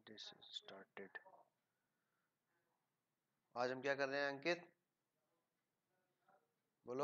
This started. आज हम क्या कर रहे हैं अंकित, बोलो।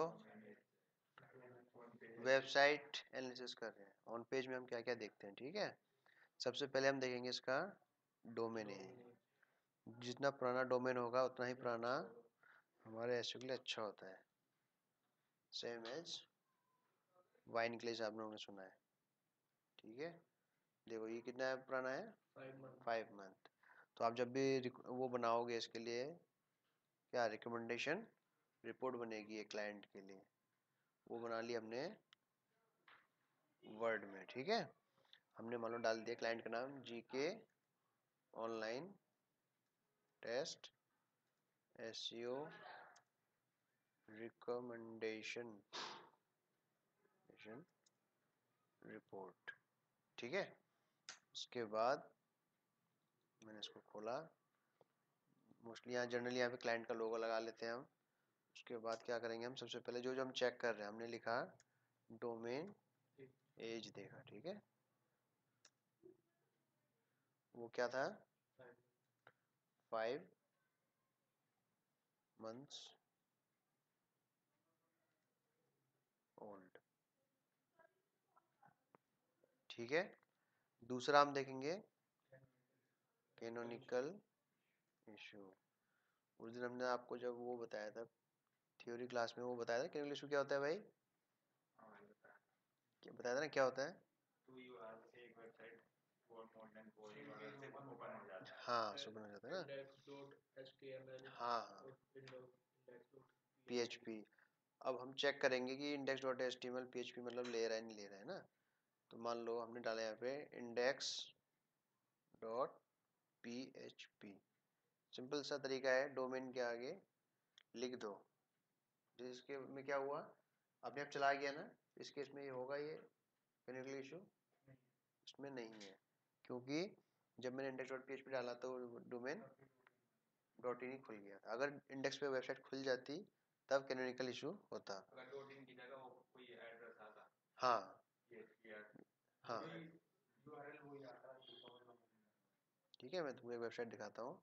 वेबसाइट एनालिसिस कर रहे हैं। ऑन पेज में हम क्या क्या देखते हैं, ठीक है। सबसे पहले हम देखेंगे इसका डोमेन नेम। जितना पुराना डोमेन होगा उतना ही पुराना हमारे एसईओ के लिए अच्छा होता है। सेम एज वाइन के लिए आप लोगों ने सुना है, ठीक है। देखो ये कितना है, पुराना है 5 मंथ। तो आप जब भी वो बनाओगे इसके लिए क्या रिकमेंडेशन रिपोर्ट बनेगी एक क्लाइंट के लिए, वो बना ली हमने वर्ड में, ठीक है। हमने मान लो डाल दिया क्लाइंट का नाम GK online test SEO recommendation report, ठीक है। उसके बाद मैंने इसको खोला। मोस्टली यहाँ जनरली यहाँ पे क्लाइंट का लोगो लगा लेते हैं हम। उसके बाद क्या करेंगे हम, सबसे पहले जो हम चेक कर रहे हैं, हमने लिखा डोमेन एज देखा, ठीक है। वो क्या था 5 मंथ्स ओल्ड, ठीक है। दूसरा हम देखेंगे कैनोनिकल इशू। उस दिन हमने आपको जब वो बताया था थ्योरी क्लास में, वो बताया था कैनोनिकल इशू क्या होता है भाई, क्या बताया था ना, क्या होता है। हाँ सुपर हो जाता है ना, हाँ हाँ PHP। अब हम चेक करेंगे कि index dot H T M L PHP मतलब ले रहा है नहीं ले रहा है ना। तो मान लो हमने डाला यहाँ पे इंडेक्स डॉट PHP। सिंपल सा तरीका है, डोमेन के आगे लिख दो। जिसके में क्या हुआ, अपने आप चला गया ना, इस केस में ये होगा, ये कैनोनिकल इशू इसमें नहीं है, क्योंकि जब मैंने इंडेक्स डॉट PHP डाला तो डोमेन डॉट इन ही खुल गया था। अगर इंडेक्स पे वेबसाइट खुल जाती तब कैनोनिकल इशू होता। अगर डॉट इन की जगह वो कोई एड्रेस आता, हाँ हाँ ठीक है। मैं तुमको एक वेबसाइट दिखाता हूँ,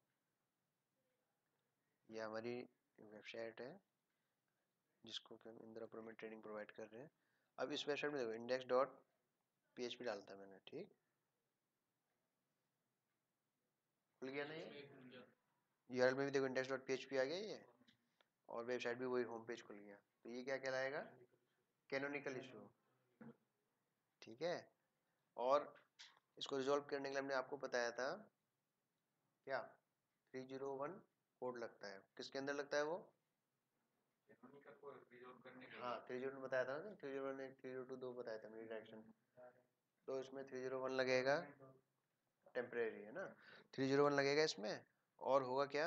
ये हमारी वेबसाइट है जिसको कि हम इंदिरापुर में ट्रेनिंग प्रोवाइड कर रहे हैं। अब इस वेबसाइट में देखो इंडेक्स डॉट PHP डालता मैंने, ठीक खुल गया ना ये। यूआरएल में भी देखो इंडेक्स डॉट PHP आ गया ये, और वेबसाइट भी वही होम पेज खुल गया। तो ये क्या कहलाएगा, कैनोनिकल इशू, ठीक है। और इसको रिजॉल्व करने के लिए हमने आपको बताया था क्या 301 कोड लगता है, किसके अंदर लगता है वो, हाँ 301 बताया था ना, 301 302 दो बताया था मैंने डायरेक्शन। तो इसमें 301 लगेगा, टेम्परेरी है ना, 301 लगेगा इसमें। और होगा क्या,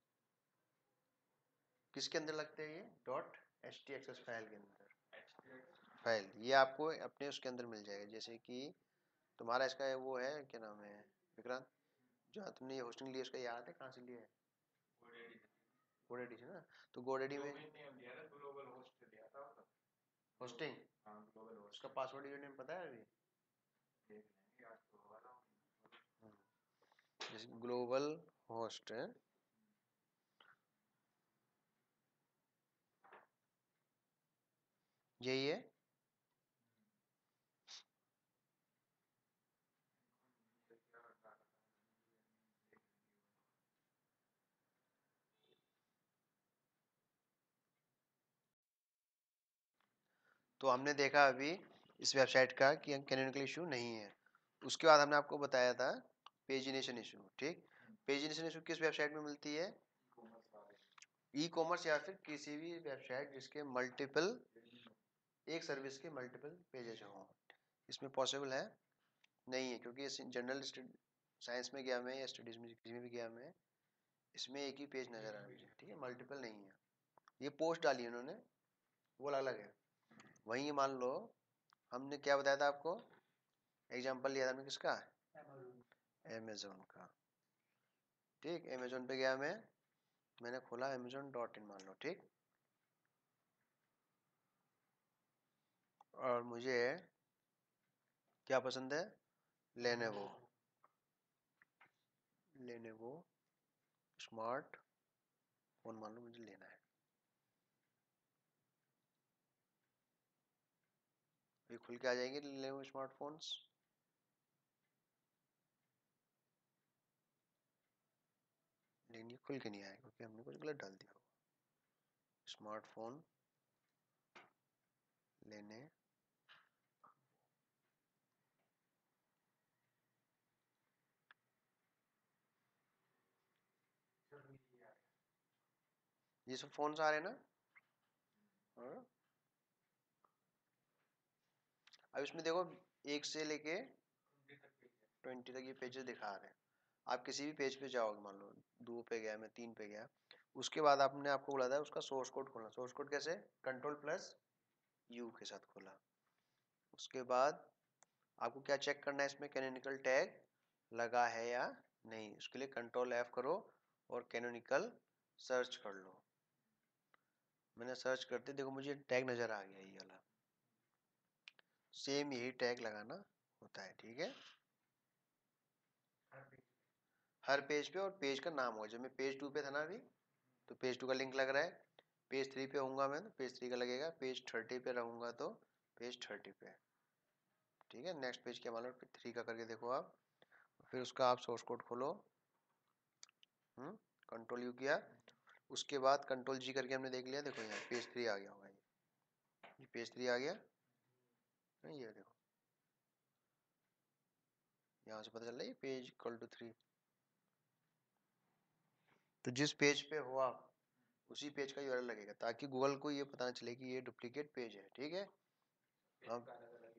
किसके अंदर लगते हैं ये, डॉट htxs फाइल के अंदर। फाइल ये आपको अपने उसके अंदर मिल जाएगा, जैसे कि तुम्हारा इसका वो है, क्या नाम है विक्रांत, जो तुमने ये होस्टिंग लिया उसका याद है कहाँ से लिया है, गोडेडी से ना। तो गोडेडी में होस्टिंग, उसका पासवर्ड यूजर नेम पता है अभी, जैसे ग्लोबल होस्ट है, यही है। तो हमने देखा अभी इस वेबसाइट का कि कैनोनिकल इशू नहीं है। उसके बाद हमने आपको बताया था पेजिनेशन इशू, ठीक। पेजिनेशन इशू किस वेबसाइट में मिलती है, ई कॉमर्स या फिर किसी भी वेबसाइट जिसके मल्टीपल, एक सर्विस के मल्टीपल पेजेस हों। इसमें पॉसिबल है नहीं है, क्योंकि जनरल साइंस में गया मैं या स्टडीज में किसी में भी गया मैं, इसमें एक ही पेज नजर आ रहा है, ठीक है, मल्टीपल नहीं है। ये पोस्ट डाली है उन्होंने, वो अलग अलग है। वहीं मान लो हमने क्या बताया था आपको, एग्जाम्पल लिया था हमने किसका, अमेजोन का, ठीक। अमेजोन पे गया मैं, मैंने खोला amazon.in मान लो, ठीक। और मुझे क्या पसंद है, लेनोवो, लेने को स्मार्ट फोन मान लो मुझे लेना है, ये खुल के आ जाएंगे लेनोवो स्मार्टफोन्स। लेकिन ये खुल के नहीं आएगा क्योंकि हमने कुछ गलत डाल दिया होगा। स्मार्टफोन लेने, ये सब फोन आ रहे हैं ना। हाँ? अब इसमें देखो 1 से लेके 20 तक ये पेजेस दिखा रहे हैं। आप किसी भी पेज पे जाओगे, मान लो 2 पे गया, मैं 3 पे गया, उसके बाद आपने आपको बोला था उसका सोर्स कोड खोलना। सोर्स कोड कैसे? Ctrl+U के साथ खोला। उसके बाद आपको क्या चेक करना है इसमें, कैनोनिकल टैग लगा है या नहीं। उसके लिए Ctrl+F करो और कैनोनिकल सर्च कर लो। मैंने सर्च करते देखो मुझे टैग नजर आ गया ये वाला। सेम यही टैग लगाना होता है, ठीक है, हर पेज पे। और पेज का नाम होगा, जब मैं पेज 2 पे था ना अभी, तो पेज 2 का लिंक लग रहा है। पेज 3 पे होऊंगा मैं तो पेज 3 का लगेगा। पेज 30 पे रहूंगा तो पेज 30 पे, ठीक है। नेक्स्ट पेज क्या मान लो 3 का करके देखो आप, फिर उसका आप सोर्स कोड खोलो। Ctrl+U किया, उसके बाद Ctrl+G करके हमने देख लिया। देखो यहाँ पेज 3 आ गया होगा, ये पेज 3 आ गया। ये देखो यहाँ से पता चल रहा है ये पेज =3। तो जिस पेज पे हो आप उसी पेज का यूआरएल लगेगा, ताकि गूगल को ये पता चले कि ये डुप्लीकेट पेज है, ठीक है। अब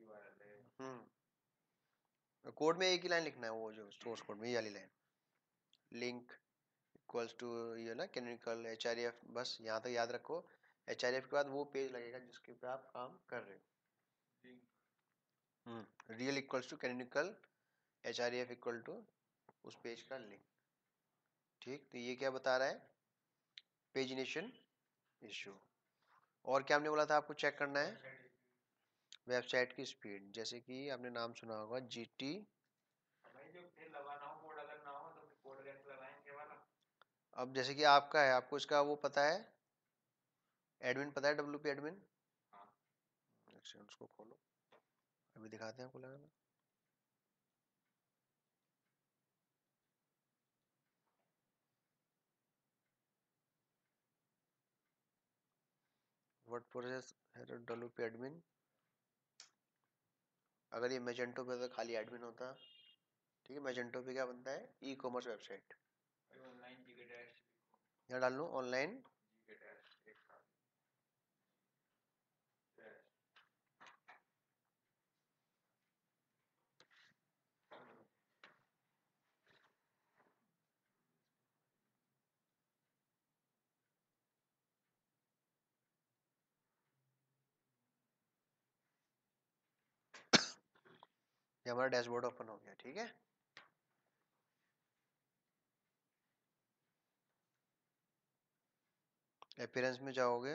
कोड में एक ही लाइन लिखना है, वो जो सोर्स कोड में ये वाली लाइन, लिंक इक्वल्स टू ये ना कैनोनिकल HREF, बस यहाँ तक याद रखो। HREF के बाद वो पेज लगेगा जिसके पे आप काम कर रहे हो। Real equals to canonical HREF equal to उस पेज का लिंक, ठीक। तो ये क्या बता रहा है, पेजिनेशन इशू। और क्या हमने बोला था आपको चेक करना है, वेबसाइट की स्पीड। जैसे कि आपने नाम सुना होगा GT। अब जैसे कि आपका है, आपको इसका वो पता है, एडमिन पता है, WP एडमिन। उसको खोलो, अभी दिखाते हैं आपको लगाना। वर्ड प्रोसेस है तो WP एडमिन। अगर ये मैजेंटो पे तो खाली एडमिन होता, ठीक है। मैजेंटो पे क्या बनता है, ई-कॉमर्स वेबसाइट। यहाँ डाल लो ऑनलाइन, ये हमारा डैशबोर्ड ओपन हो गया, ठीक है। अपीयरेंस में जाओगे,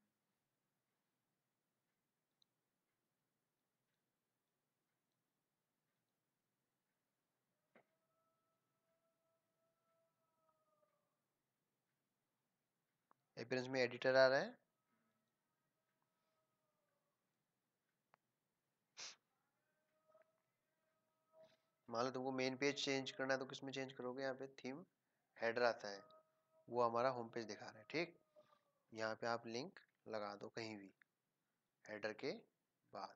अपीयरेंस में एडिटर आ रहा है। मान लो तुमको मेन पेज चेंज करना है तो किसमें चेंज करोगे, यहाँ पे थीम हेडर आता है, वो हमारा होम पेज दिखा रहा है, ठीक। यहाँ पे आप लिंक लगा दो कहीं भी हेडर के बाद।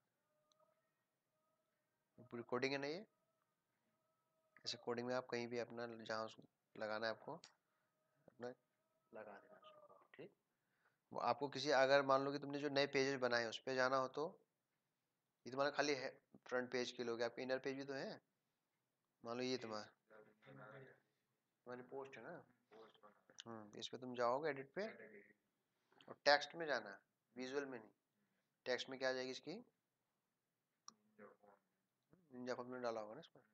पूरी कोडिंग है ना ये, ऐसे कोडिंग में आप कहीं भी अपना जहाँ लगाना है आपको अपना लगा देना उसको, ठीक। वो आपको किसी, अगर मान लो कि तुमने जो नए पेजेस बनाए उस पर जाना हो तो ये तुम्हारा खाली है फ्रंट पेज के लोग, आपके इनर पेज भी तो है। मान लो ये तुम्हारी पोस्ट है ना, इस पे तुम जाओगे एडिट पे और टेक्स्ट में जाना है, विजुअल में नहीं। टेक्स्ट में क्या आ जाएगी इसकी, निंजा फॉर्म में डाला होगा ना इसमें।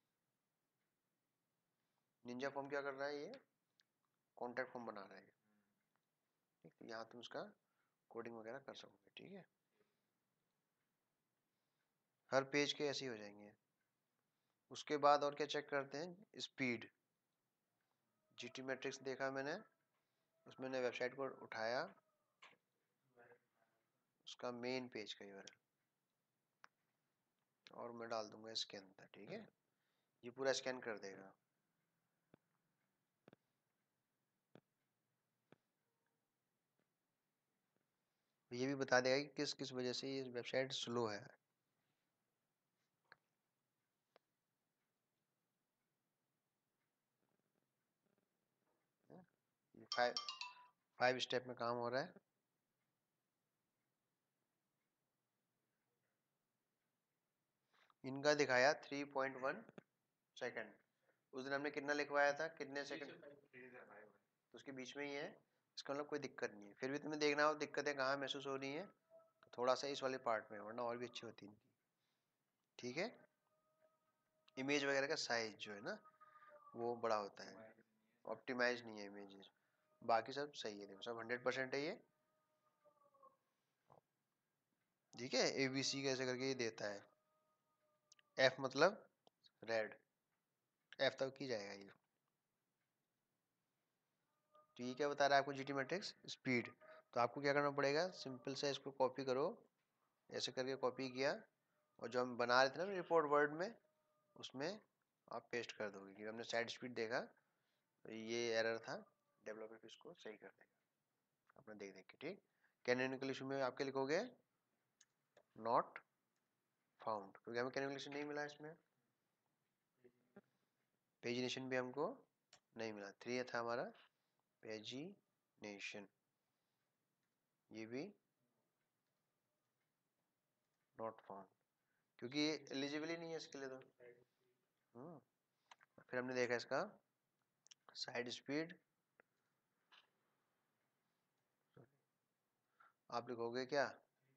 निंजा फॉर्म क्या कर रहा है, ये कॉन्टैक्ट फॉर्म बना रहा है, ठीक। तो यहाँ तुम उसका कोडिंग वगैरह कर सकोगे, ठीक है। हर पेज के ऐसे ही हो जाएंगे। उसके बाद और क्या चेक करते हैं, स्पीड। जीटी मैट्रिक्स देखा मैंने, उसमें मैंने वेबसाइट को उठाया, उसका मेन पेज का यूआरएल, और मैं डाल दूंगा इसके अंदर। ठीक है, ये पूरा स्कैन कर देगा। ये भी बता देगा कि किस किस वजह से ये वेबसाइट स्लो है। ये 5 स्टेप में काम हो रहा है। इनका दिखाया 3.1 सेकंड। उस दिन हमने कितना लिखवाया था, कितने सेकंड, तो उसके बीच में ही है। इसका मतलब कोई दिक्कत नहीं है। फिर भी तुम्हें देखना हो दिक्कतें कहाँ महसूस हो रही हैं, तो थोड़ा सा इस वाले पार्ट में, वरना और भी अच्छी होती इनकी। ठीक है, इमेज वगैरह का साइज जो है ना वो बड़ा होता है, ऑप्टिमाइज नहीं है इमेजेस। बाकी सब सही है, देखो सब 100% है ये। ठीक है, ABC कैसे करके ये देता है। F मतलब रेड, F तक की जाएगा ये। तो ये क्या बता रहा है आपको, जीटी मैट्रिक्स स्पीड। तो आपको क्या करना पड़ेगा, सिंपल से इसको कॉपी करो, ऐसे करके कॉपी किया, और जो हम बना रहे थे ना रिपोर्ट वर्ड में, उसमें आप पेस्ट कर दोगे। क्योंकि हमने साइड स्पीड देखा तो ये एरर था, डेवलपर इसको सही कर देगा अपना देख देख के। ठीक, कैनोनिकल इशू में आपके लिखोगे नॉट फाउंड, क्योंकि हमें कैनोनिकल इशू नहीं मिला इसमें। पेजिनेशन भी हमको नहीं मिला, 3 था हमारा पेजिनेशन, ये भी नॉट फाउंड, क्योंकि ये एलिजिबल ही नहीं है इसके लिए। तो फिर हमने देखा इसका साइड स्पीड, आप लिखोगे क्या,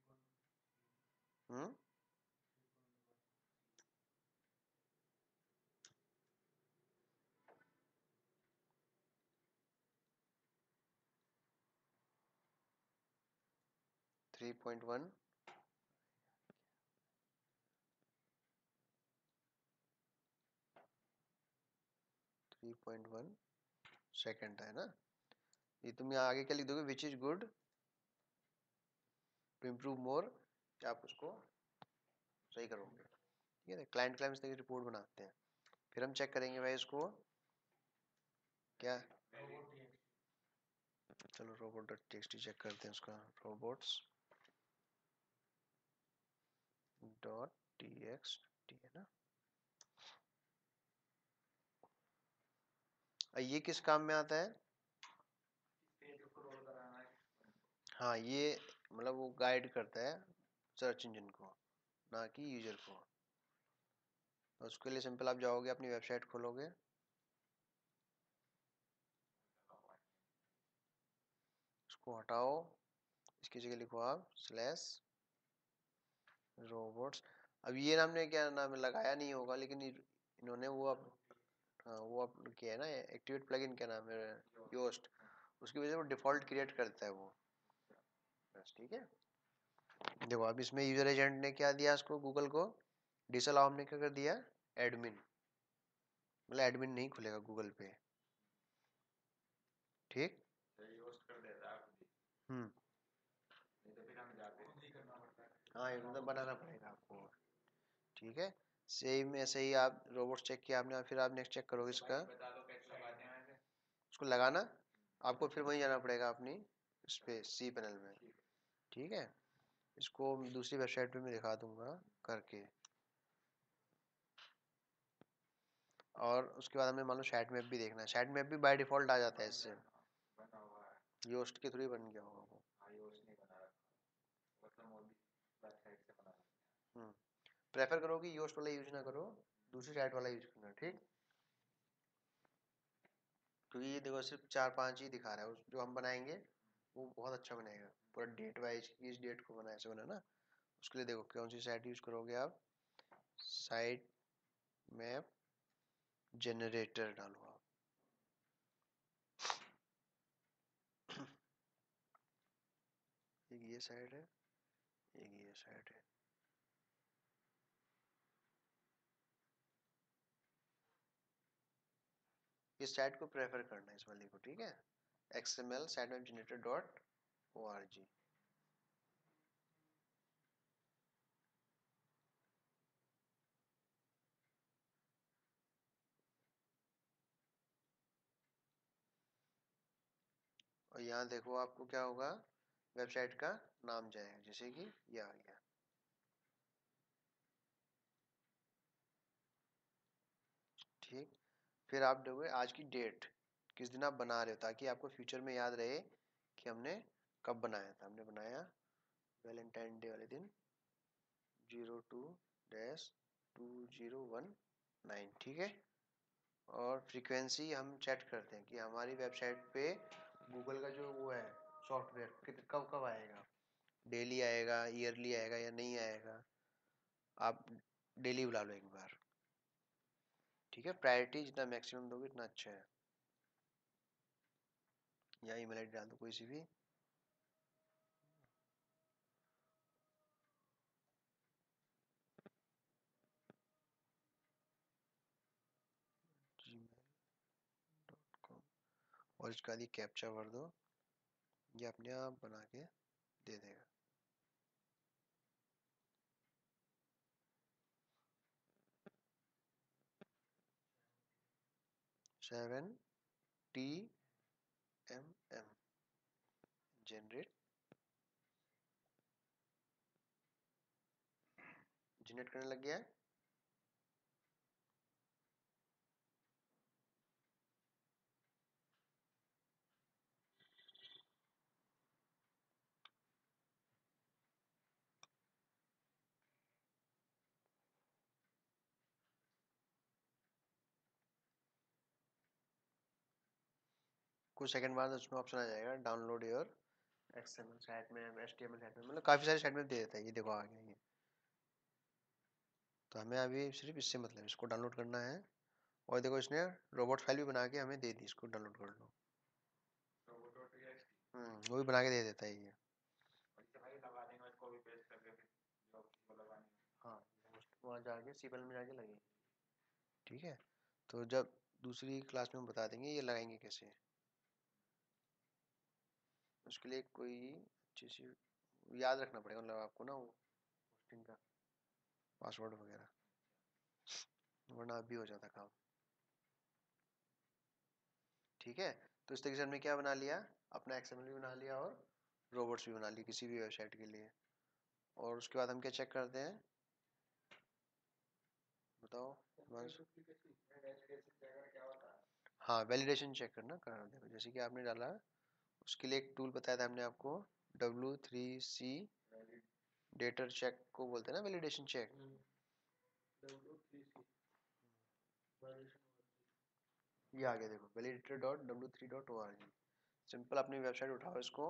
3.1 3.1 सेकेंड है ना। ये तुम यहाँ आगे क्या लिख दोगे, which is good to improve more, आप उसको सही करोगे। ठीक है, क्लाइंट क्लाइंट की रिपोर्ट बनाते हैं। फिर हम चेक करेंगे भाई इसको क्या, चलो रोबोट डॉट टीएक्सटी चेक करते हैं उसका, रोबोट्स डॉट टीएक्सटी है ना। ये किस काम में आता है, हाँ ये मतलब वो गाइड करता है सर्च इंजन को, ना कि यूजर को। तो उसके लिए सिंपल आप जाओगे अपनी वेबसाइट खोलोगे, इसको हटाओ, इसकी जगह लिखो आप स्लैश रोबोट्स। अब ये नाम ने क्या नाम है, लगाया नहीं होगा, लेकिन इन्होंने वो अब, हाँ वो अब किया है ना एक्टिवेट प्लगइन, क्या नाम है, योस्ट, उसकी वजह से वो डिफॉल्ट क्रिएट करता है वो बस। ठीक है, देखो अब इसमें यूजर एजेंट ने क्या दिया उसको, गूगल को डिसअलाउ, हमने क्या कर दिया, एडमिन, मतलब एडमिन नहीं खुलेगा गूगल पे। ठीक, हम्म, हाँ ये मतलब बनाना पड़ेगा आपको। ठीक है, सेम ऐसे ही आप रोबोट चेक किया आपने, फिर आप नेक्स्ट चेक करोगे इसका, उसको लगाना आपको, फिर वहीं जाना पड़ेगा अपनी इस पे सी पैनल में। ठीक है, इसको दूसरी वेबसाइट पे मैं दिखा दूंगा करके। और उसके बाद हमें मान लो साइट मैप भी देखना है, साइट मैप भी बाय डिफॉल्ट आ जाता है इससे, योस्ट के थ्रू ही बन गया होगा वो। हम्म, प्रेफर करो कि योस्ट वाला यूज ना करो, दूसरी साइट वाला यूज करना। ठीक, क्योंकि ये देखो सिर्फ 4-5 ही दिखा रहा है, जो हम बनाएंगे वो बहुत अच्छा बनेगा, पूरा डेट वाइज इस डेट को बना ऐसे बना ना। उसके लिए देखो कौन सी साइट यूज करोगे आप, साइट मैप जनरेटर डालो आप। एक ये साइड है, एक ये साइड है। किस साइट को प्रेफर करना है इस वाले को, ठीक है। XML sitemap generator .org। और यहाँ देखो आपको क्या होगा, वेबसाइट का नाम जाएगा, जैसे कि ये आ गया, ठीक। फिर आप देखोगे आज की डेट, किस दिन आप बना रहे हो, ताकि आपको फ्यूचर में याद रहे कि हमने कब बनाया था। हमने बनाया वैलेंटाइन डे वाले दिन 02-2019, ठीक है। और फ्रीक्वेंसी हम सेट करते हैं कि हमारी वेबसाइट पे गूगल का जो वो है सॉफ्टवेयर कब कब आएगा, डेली आएगा, ईयरली आएगा या नहीं आएगा। आप डेली बुला लो एक बार, ठीक है। प्रायोरिटी जितना मैक्सिमम दोगे इतना अच्छा है। या ईमेल आईडी डाल दो कोई सी भी। gmail.com और इसका आदि कैप्चा भर दो, ये अपने आप बना के दे देगा। सेवन TMM जनरेट जनरेट करने लग गया है। कुछ सेकंड बाद उसमें ऑप्शन आ जाएगा डाउनलोड योर XML साइट में, HTML साइट में, मतलब काफी सारी साइट में दे देता है। ये देखो आ गया ये। तो हमें अभी सिर्फ इससे मतलब इसको डाउनलोड करना है। और देखो इसने रोबोट फाइल भी बना के हमें दे दी, इसको डाउनलोड कर लो। वो भी बना के दे देता है ये। हाँ, वहाँ जाके सीपल में जाके लगेगी, ठीक है। तो जब दूसरी क्लास में हम बता देंगे ये लगाएंगे कैसे। उसके लिए कोई अच्छी सी याद रखना पड़ेगा, मतलब आपको ना वो होस्टिंग का पासवर्ड वगैरह, वरना अभी हो जाता काम, ठीक है। तो इस तरीके से हमने क्या बना लिया, अपना XML भी बना लिया और रोबोट्स भी बना लिए किसी भी वेबसाइट के लिए। और उसके बाद हम क्या चेक करते हैं, बताओ बस। हाँ, वैलिडेशन चेक करना देखो जैसे कि आपने डाला, उसके लिए एक टूल बताया था हमने आपको, W3C डेटर चेक को बोलते हैं ना, वैलिडेशन चेक। ये आ गया देखो, validator.w3.org। सिंपल अपनी वेबसाइट उठाओ इसको,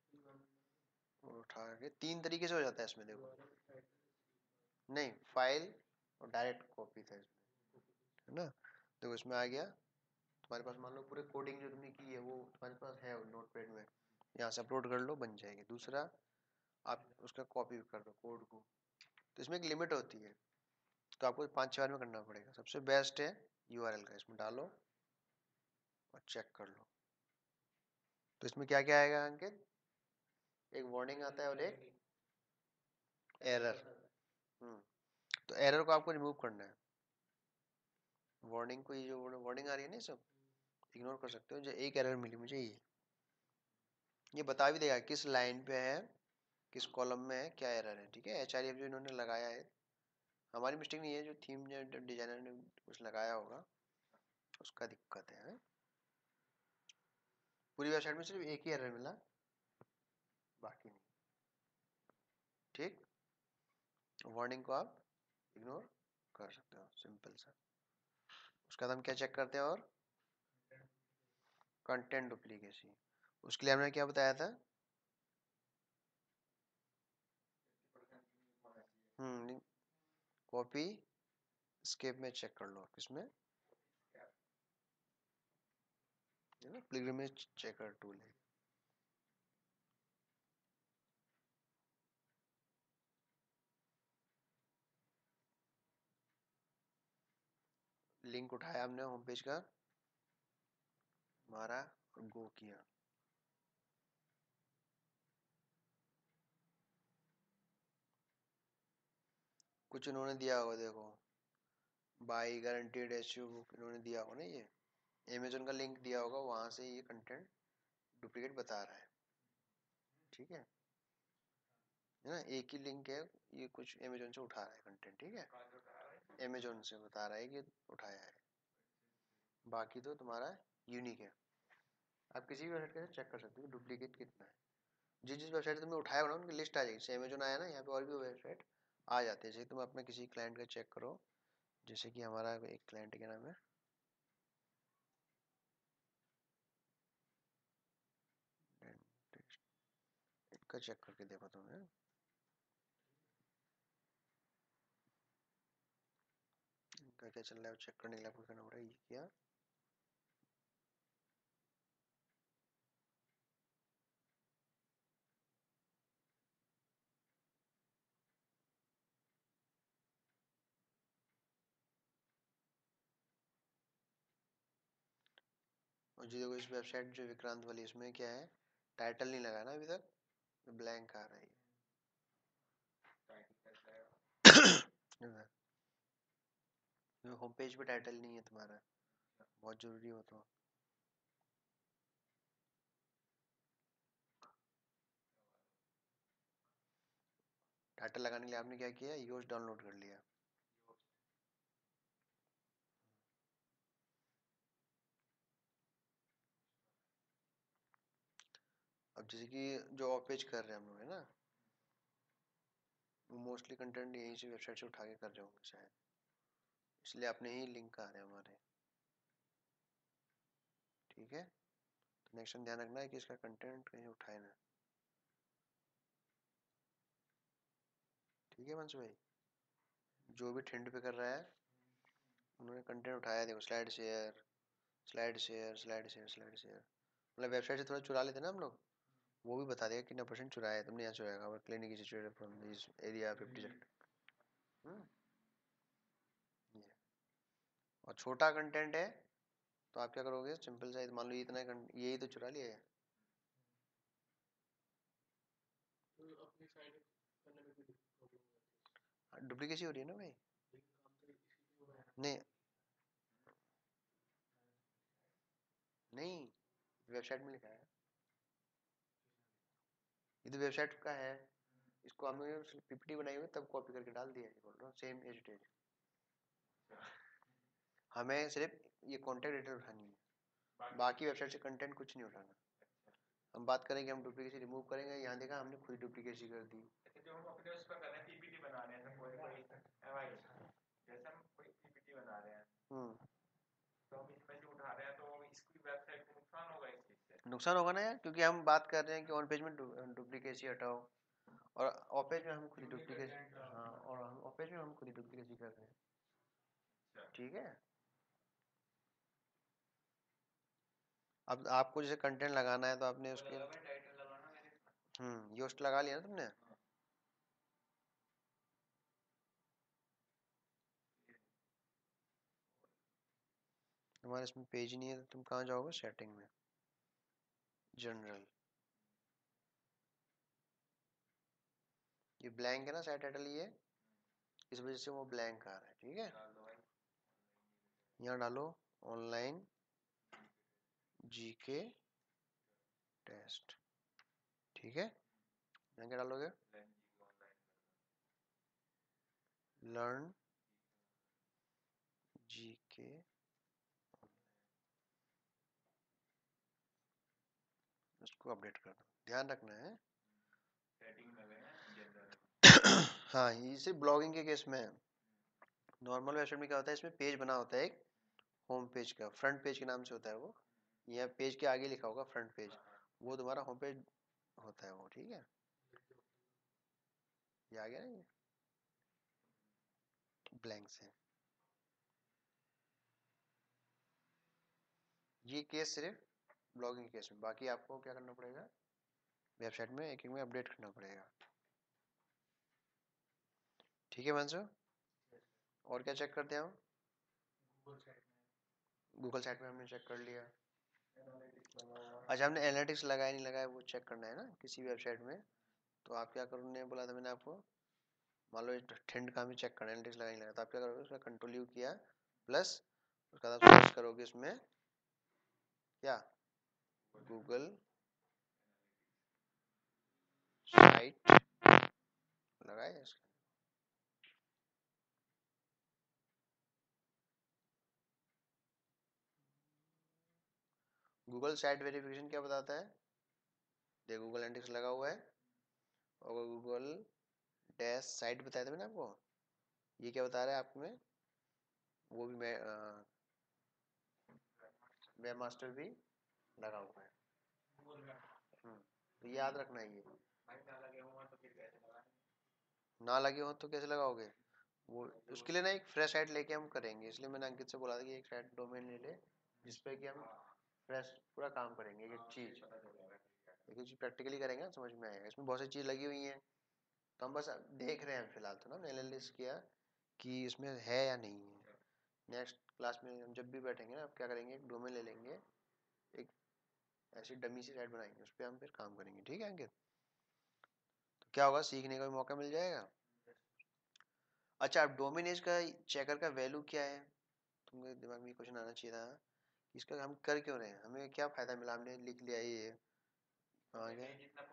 उठा के तीन तरीके से हो जाता है इसमें देखो। नहीं, फाइल और डायरेक्ट कॉपी था इसमें, है ना। देखो इसमें आ गया, तुम्हारे पास मान लो पूरे कोडिंग जो तुमने की है वो तुम्हारे पास है नोटपैड में, यहाँ से अपलोड कर लो, बन जाएगी। दूसरा, आप उसका कॉपी कर दो कोड को। तो इसमें एक लिमिट होती है, तो आपको 5-6 बार में करना पड़ेगा। सबसे बेस्ट है URL का, इसमें डालो और चेक कर लो। तो इसमें क्या क्या आएगा अंकित, एक वार्निंग आता है और एक एरर। तो एरर को आपको रिमूव करना है। वार्निंग को, ये जो वार्निंग आ रही है ना, सब इग्नोर कर सकते हो। जो एक एरर मिली मुझे ये बता भी देगा किस लाइन पे है, किस कॉलम में है, क्या एरर है, ठीक है। HRF जो इन्होंने लगाया है, हमारी मिस्टेक नहीं है, जो थीम डिजाइनर ने कुछ लगाया होगा उसका दिक्कत है। पूरी वेबसाइट में सिर्फ एक ही एरर मिला, बाकी नहीं, ठीक। वार्निंग को आप इग्नोर कर सकते हो, सिंपल सा। उसका हम क्या चेक करते हैं, और कंटेंट डुप्लीकेसी, उसके लिए हमने क्या बताया था, कॉपी स्केप में चेक कर लो, किसमें, है ना, पिलग्रिमेज चेकर टूल है। लिंक उठाया हमने होम पेज का, मारा और गो किया। कुछ इन्होंने दिया होगा, देखो बाई गारंटीड इश्यू बुक इन्होंने दिया होगा ना, ये अमेजोन का लिंक दिया होगा, वहां से ये कंटेंट डुप्लीकेट बता रहा है। ठीक है ना, एक ही लिंक है, ये कुछ अमेजोन से उठा रहा है कंटेंट। ठीक है, अमेजोन से बता रहा है कि उठाया है, बाकी तो तुम्हारा यूनिक है। आप किसी भी वेबसाइट का चेक कर सकते हो डुप्लीकेट कितना है। जिस जिस वेबसाइट तुमने उठाया हो ना, उनकी लिस्ट आ जाएगी। जैसे अमेजोन आया ना, यहाँ पे और भी वेबसाइट आ जाते हैं। जैसे तुम अपने किसी क्लाइंट का चेक करो, जैसे कि हमारा एक क्लाइंट क्या नाम है, इनका चेक करके देखो तुम्हें, इनका क्या चल रहा है चेक करने के लिए आपको करना पड़ेगा। ये क्या, और जी देखो इस वेबसाइट जो विक्रांत वाली, इसमें क्या है, टाइटल नहीं लगा ना अभी तक, ब्लैंक आ रहा है। होम पेज पे टाइटल नहीं है तुम्हारा, बहुत जरूरी हो तो। टाइटल लगाने के लिए आपने क्या किया, योस्ट डाउनलोड कर लिया। अब जैसे कि जो ऑफ पेज कर रहे हैं हम लोग है ना, वो मोस्टली कंटेंट यहीं से वेबसाइट से उठा के कर रहे होंगे शायद, इसलिए अपने ही लिंक आ रहे हैं हमारे। ठीक है, तो नेक्स्ट ध्यान रखना है कि इसका कंटेंट कहीं उठाए ना। ठीक है वंश भाई, जो भी ट्रेंड पे कर रहा है उन्होंने कंटेंट उठाया। देखो slide share, slide share, slide share, slide share, मतलब वेबसाइट से थोड़ा चुरा लेते हैं ना हम लोग, वो भी बता देगा कितना परसेंट चुराया है तुमने। यहाँ चुराएगा और clinic situated from this area 50 ये। और छोटा कंटेंट है तो आप क्या करोगे, सिंपल सा, मान लो इतना यही तो चुरा लिया है। डुप्लीकेसी हो रही है ना भाई। नहीं नहीं, वेबसाइट में लिखा है, ये तो वेबसाइट का है, इसको हमने पीपीटी बनाई हुई तब कॉपी करके डाल दिया है, बोल रहा हूँ सेम एज इट इज। हमें सिर्फ ये कॉन्टेक्ट डिटेल उठानी है, बाकी वेबसाइट से कंटेंट कुछ नहीं उठाना। हम बात करेंगे, हम डुप्लीकेसी रिमूव करेंगे, यहाँ देखा हमने खुद डुप्लीकेसी कर दी। जो हम अपने उस पर कर रहे हैं, पीपीटी बना रहे हैं, कोई एमआई जैसे हम कोई पीपीटी बना रहे हैं, तो हम इसमें से उठा रहे हैं, तो इसकी वेबसाइट को नुकसान होगा इस चीज से। नुकसान होगा ना यार, क्योंकि हम बात कर रहे हैं कि ऑन पेज में डुप्लीकेसी हटाओ, और ऑफ पेज में हम खुद डुप्लीकेसी, हाँ, और हम ऑफ पेज में हम खुद डुप्लीकेसी कर रहे हैं। ठीक है, अब आपको जैसे कंटेंट लगाना है तो आपने उसके योस्ट लगा लिया ना तुमने। तुम्हारे इसमें पेज ही नहीं है तो तुम कहाँ जाओगे, सेटिंग में, जनरल, ये ब्लैंक है ना साइड टाइटल, ये इस वजह से वो ब्लैंक आ रहा है। ठीक है, यहाँ डालो ऑनलाइन जीके टेस्ट। ठीक है, यहाँ क्या डालोगे, लर्न जीके, उसको अपडेट कर दो, ध्यान रखना है। हाँ, ये सिर्फ ब्लॉगिंग के केस में है। नॉर्मल वेबसाइट में क्या होता है, इसमें पेज बना होता है एक, होम पेज का, फ्रंट पेज के नाम से होता है वो, या पेज के आगे लिखा होगा फ्रंट पेज, वो तुम्हारा होम पेज होता है वो। ठीक है, ये आ गया ना, ये ब्लैंक से। ये केस सिर्फ ब्लॉगिंग केस में, बाकी आपको क्या करना पड़ेगा, वेबसाइट में एक एक में अपडेट करना पड़ेगा। ठीक है वंशु, और क्या चेक करते हैं हम, गूगल साइट में हमने चेक कर लिया। अच्छा, हमने एनालिटिक्स लगाया नहीं लगाया वो चेक करना है ना किसी वेबसाइट में। तो आप क्या करोगे, बोला था मैंने आपको, मान लो ठंड का भी चेक करना है, एनालिटिक्स लगाया नहीं लगाया, तो आप क्या करोगे, उसका कंट्रोल यू किया प्लस उसका बाद आप सर्च करोगे इसमें क्या, गूगल साइट लगाया इसका। गूगल साइट वेरिफिकेशन क्या बताता है, देखो गूगल एनालिटिक्स लगा हुआ है और गूगल डैश साइट बताया था मैंने आपको, ये क्या बता रहा है आप में, वो भी मैं वेब मास्टर भी लगा हुआ है। तो याद रखना है ये, ना लगे हो तो कैसे लगाओगे, वो उसके लिए ना एक फ्रेश साइट लेके हम करेंगे, इसलिए मैंने अंकित से बोला था कि एक साइट डोमेन ले ले जिसपे कि हम फ्रेश पूरा काम करेंगे, एक एक चीज प्रैक्टिकली करेंगे, समझ में आएगा। इसमें बहुत सी चीज लगी हुई हैं, तो हम बस देख रहे हैं फिलहाल, तो ना एनालिसिस किया कि इसमें है या नहीं है। नेक्स्ट क्लास में हम जब भी बैठेंगे ना, आप क्या करेंगे, एक डोमेन ले लेंगे, एक ऐसी डमी सी साइट बनाएंगे, उस पर हम फिर काम करेंगे, ठीक है अंकित। तो क्या होगा, सीखने का भी मौका मिल जाएगा। अच्छा, अब डोमिनेज का चेकर का वैल्यू क्या है, तुमके दिमाग में क्वेश्चन आना चाहिए था, इसका हम कर क्यों रहे हैं, हमें क्या फायदा मिला, हमने लिख लिया ये आगे।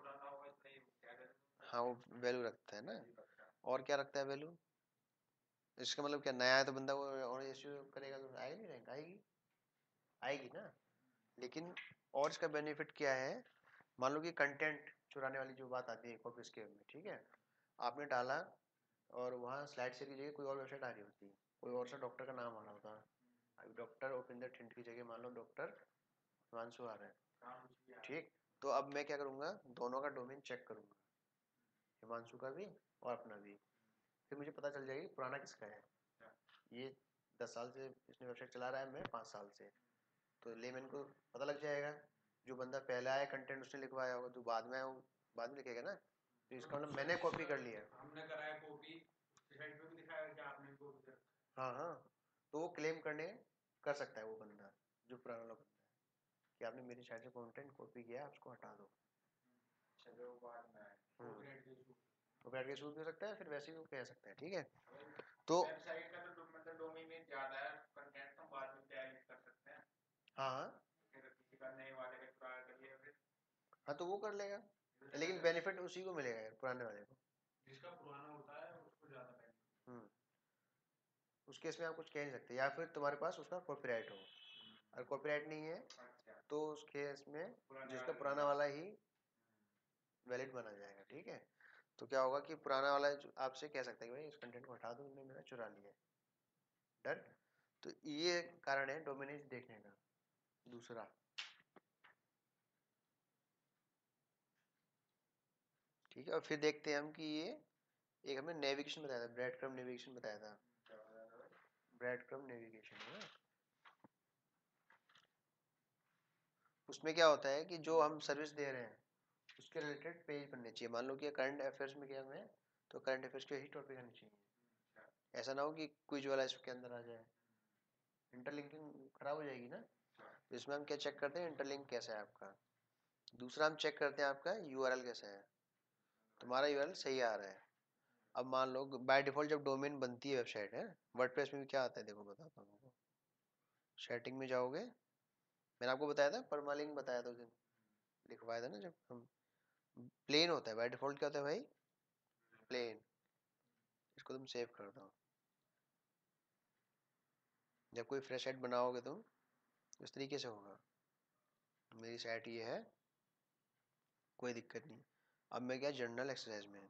हाँ, वो वैल्यू रखता है ना, और क्या रखता है वैल्यू, इसका मतलब क्या, नया है तो बंदा वो और इश्यू करेगा तो आएगी नहीं, रैंक आएगी, आएगी ना। लेकिन और इसका बेनिफिट क्या है, मान लो कि कंटेंट चुराने वाली जो बात आती है कॉपी स्केप में, ठीक है, आपने डाला और वहाँ स्लाइड शेयर की जगह कोई और वेबसाइट आ रही होती है, कोई और सा डॉक्टर का नाम आ रहा होता है, अभी डॉक्टर उपिंदर ठिंड की जगह मान लो डॉक्टर हिमांशु आ रहा है, ठीक। तो अब मैं क्या करूँगा, दोनों का डोमेन चेक करूँगा, हिमांशु का भी और अपना भी, फिर मुझे पता चल जाएगी पुराना किसका है। ये 10 साल से इसने वेबसाइट चला रहा है, मैं 5 साल से, तो लेमैन को पता लग जाएगा, जो बंदा पहले आया कंटेंट उसने लिखवाया होगा, जो बाद में आया वो बाद में लिखेगा ना, तो इसका मतलब मैंने कॉपी कर लिया, हमने कराया कॉपी, साइट पे भी दिखाया कि आपने कॉपी कर, हाँ हाँ, तो वो क्लेम करने कर सकता है वो बंदा, जो पुराना वाला बंदा है, कि आपने मेरी साइट से कंटेंट कॉपी किया, आप उसको हटा दो। अच्छा, जो बाद में आए वो बैठ के शूट भी हो सकता है, फिर वैसे ही वो कह सकता है, ठीक है। तो वेबसाइट का तो मतलब डोमेन ज्यादा है, कंटेंट हम बाद में क्या एडिट कर सकते हैं, हाँ हाँ, फिर किसी का नए वाले का ट्राई करिए फिर, हाँ तो वो कर लेगा, लेकिन बेनिफिट उसी को मिलेगा यार, पुराने वाले को, जिसका पुराना होता है उसको ज्यादा बेनिफिट। उस केस में आप कुछ कह नहीं सकते, या फिर तुम्हारे पास उसका कॉपीराइट हो, अगर कॉपीराइट नहीं है तो उस केस में जिसका पुराना वाला ही वैलिड माना जाएगा, ठीक है। तो क्या होगा कि पुराना वाला आपसे कह सकता है कि भाई इस कंटेंट को हटा दो, तुमने मेरा चुरा लिया है, डन। तो ये कारण है डोमिनेज देखने का। दूसरा, ठीक है, और फिर देखते हैं हम कि ये एक हमने नेविगेशन बताया था, ब्रेड क्रम नेविगेशन बताया था, ब्रेड क्रम नेविगेशन है ना, उसमें क्या होता है कि जो हम सर्विस दे रहे हैं उसके रिलेटेड पेज बनने चाहिए, मान लो कि करंट अफेयर्स में क्या हमें, तो करंट अफेयर्स के ही टॉपिक आने चाहिए, ऐसा ना हो कि क्विज वाला इसके अंदर आ जाए, इंटरलिंकिंग खराब हो जाएगी ना। तो इसमें हम क्या चेक करते हैं, इंटरलिंक कैसा है आपका। दूसरा हम चेक करते हैं आपका यूआरएल कैसा है, तुम्हारा यूआरएल सही आ रहा है। अब मान लो बाय डिफॉल्ट जब डोमेन बनती है वेबसाइट है, वर्डप्रेस में भी क्या आता है, देखो बताता हूँ आपको, सेटिंग में जाओगे, मैंने आपको बताया था परमालिंक बताया था उस दिन, लिखवाया था ना, जब हम प्लेन होता है बाय डिफॉल्ट, क्या होता है भाई, प्लेन। इसको तुम सेव कर दो, जब कोई फ्रेश साइट बनाओगे तुम इस तरीके से होगा, मेरी साइट ये है, कोई दिक्कत नहीं। अब मैं क्या जर्नल एक्सरसाइज में,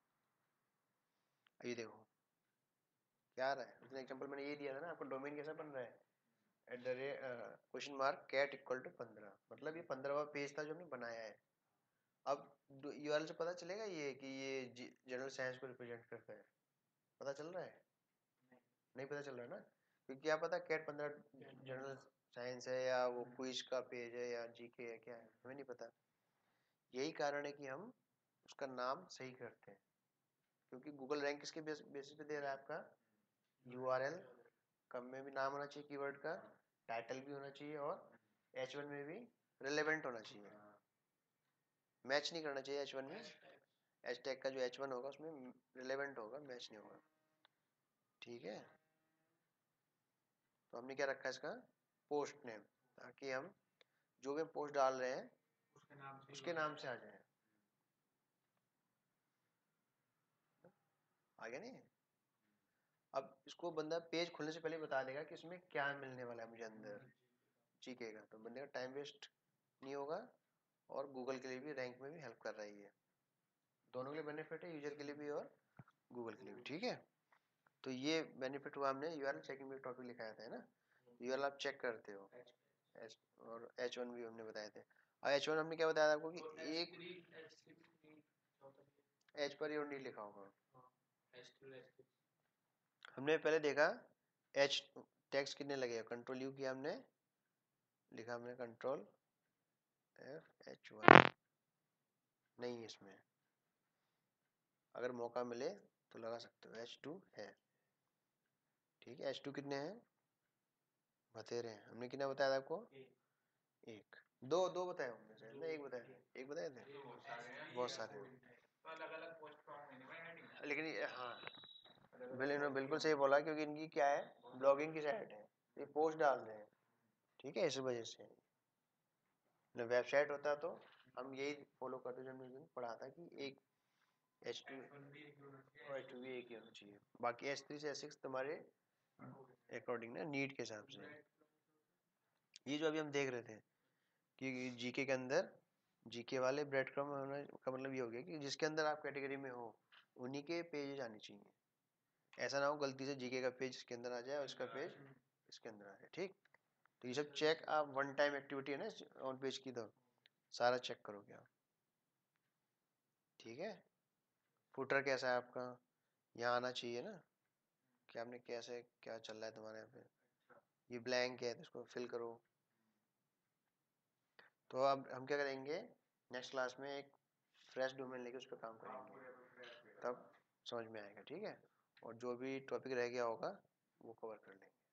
ये देखो क्या आ रहा है, उसने एग्जांपल मैंने ये दिया था ना आपको, डोमेन कैसा बन रहा है, at the rate question mark cat equal to 15, मतलब ये 15वां पेज था जो हमने बनाया है। अब यूआरएल से पता चलेगा ये कि ये जनरल साइंस को रिप्रेजेंट करता है, पता चल रहा है, नहीं पता चल रहा है ना, क्योंकि क्या पता कैट 15 जनरल साइंस है या वो क्विज का पेज है या जीके है, क्या है हमें नहीं पता। यही कारण है कि हम उसका नाम सही करते हैं, क्योंकि गूगल रैंक किसके बेसिस पे दे रहा है आपका, यूआरएल, कम में भी नाम होना चाहिए कीवर्ड का, टाइटल भी होना चाहिए और H1 में भी रिलेवेंट होना चाहिए, मैच नहीं करना चाहिए H1 में। एच टैग का जो H1 होगा उसमें रिलेवेंट होगा, मैच नहीं होगा। ठीक है, तो हमने क्या रखा है इसका पोस्ट नेम, ताकि हम जो भी पोस्ट डाल रहे हैं उसके नाम से आ जाए। आगे नहीं, अब इसको बंदा पेज खुलने से पहले बता देगा कि इसमें क्या मिलने वाला है मुझे अंदर जीके का, तो बंदे का टाइम वेस्ट नहीं होगा और गूगल के लिए भी रैंक में भी हेल्प कर रही है। दोनों के लिए बेनिफिट है, यूजर के लिए भी और गूगल के लिए भी। ठीक है, तो ये बेनिफिट हुआ, हमने यूआरएल चेकिंग में टॉपिक लिखाया था ना, यूआरएल आप चेक करते हो। और H1 भी हमने बताए थे। और H1 हमने क्या बताया था आपको कि एक एच पर ही नहीं लिखा होगा। हमने पहले देखा एच टैक्स कितने लगेगा, कंट्रोल यू किया हमने, लिखा हमने कंट्रोल एफ H1 नहीं, इसमें अगर मौका मिले तो लगा सकते हो H2 है। ठीक है, H2 कितने हैं बतेरे हैं, हमने कितना बताया था आपको, एक दो दो बताए हमने शायद ना, एक बताया, एक बताए थे, बहुत सारे हैं। लेकिन हाँ इन्होंने बिल्कुल सही बोला, क्योंकि इनकी क्या है, ब्लॉगिंग की साइट है, ये पोस्ट डाल रहे हैं। ठीक है, इस वजह से वेबसाइट होता तो हम यही फॉलो करते, जो हमने पढ़ा था कि एक H2 और H2 भी एक ही होना चाहिए, बाकी H3 से H6 तुम्हारे अकॉर्डिंग ना नीड के हिसाब से। ये जो अभी हम देख रहे थे कि जीके के अंदर जीके वाले ब्रेड क्रम्ब होने का मतलब ये हो गया कि जिसके अंदर आप कैटेगरी में हो उन्हीं के पेज आने चाहिए। ऐसा ना हो गलती से जीके का पेज इसके अंदर आ जाए और इसका पेज इसके अंदर आ जाए। ठीक, तो ये सब चेक आप वन टाइम एक्टिविटी है ना ऑन पेज की, तो सारा चेक करोगे आप। ठीक है, फुटर कैसा है आपका, यहाँ आना चाहिए ना कि आपने कैसे क्या चल रहा है तुम्हारे यहाँ पे। ये ब्लैंक है तो इसको फिल करो। तो अब हम क्या करेंगे, नेक्स्ट क्लास में एक फ्रेश डोमेन लेके उस पर काम करेंगे, तब समझ में आएगा। ठीक है, और जो भी टॉपिक रह गया होगा वो कवर कर लेंगे।